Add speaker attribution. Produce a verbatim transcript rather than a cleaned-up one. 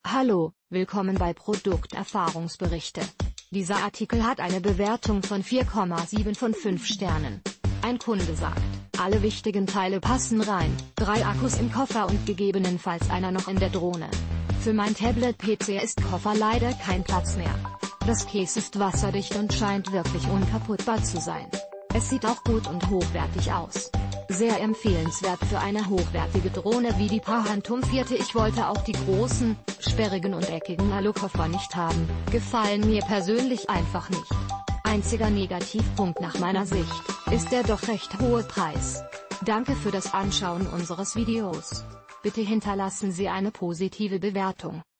Speaker 1: Hallo, willkommen bei Produkterfahrungsberichte. Dieser Artikel hat eine Bewertung von vier Komma sieben von fünf Sternen. Ein Kunde sagt, alle wichtigen Teile passen rein, drei Akkus im Koffer und gegebenenfalls einer noch in der Drohne. Für mein Tablet-P C ist Koffer leider kein Platz mehr. Das Case ist wasserdicht und scheint wirklich unkaputtbar zu sein. Es sieht auch gut und hochwertig aus. Sehr empfehlenswert für eine hochwertige Drohne wie die Phantom vier. Ich wollte auch die großen, sperrigen und eckigen Alukoffer nicht haben, gefallen mir persönlich einfach nicht. Einziger Negativpunkt nach meiner Sicht, ist der doch recht hohe Preis. Danke für das Anschauen unseres Videos. Bitte hinterlassen Sie eine positive Bewertung.